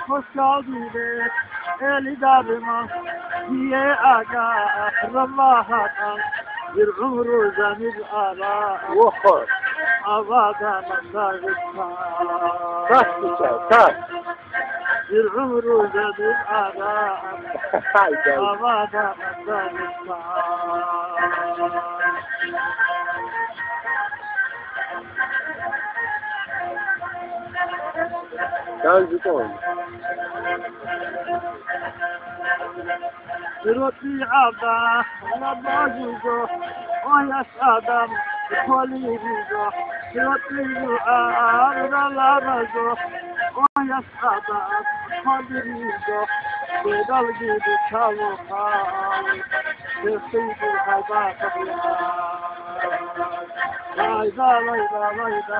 خوشحالیه الی دارم دیه آگاه رواحتم bir umru zamir ara وخور avada masarıkta تاس بچه تاس bir umru zamir ara های جایی avada masarıkta دانجی کن رفيعة نباجيجو ويا سادم كوليجو رفيعة نباجيجو ويا سادم كوليجو بدل جيد شاوخا بسيد الحباب لايدا لايدا لايدا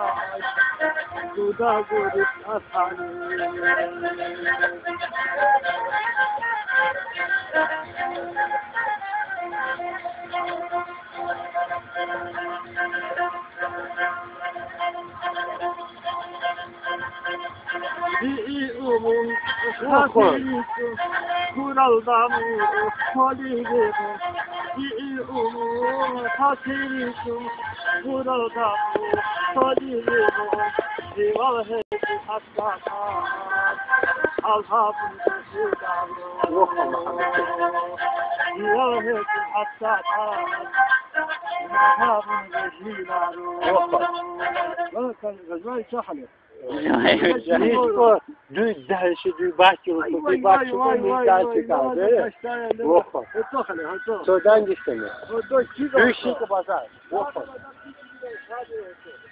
دودا جودت أساني Di'umun khafiritu kuraldamu koligimu Di'umun khafiritu kuraldamu koligimu Divalheti hakkaka Alhabun kusudamu Divalheti hakkaka Alhabun kusudamu Bakın gazmayı çahalı دوی دهشی دوی بحثی رو دوی بحثی رو میدهشی کرده بخور تو دنگیش کنه دوی شیک بازار بخور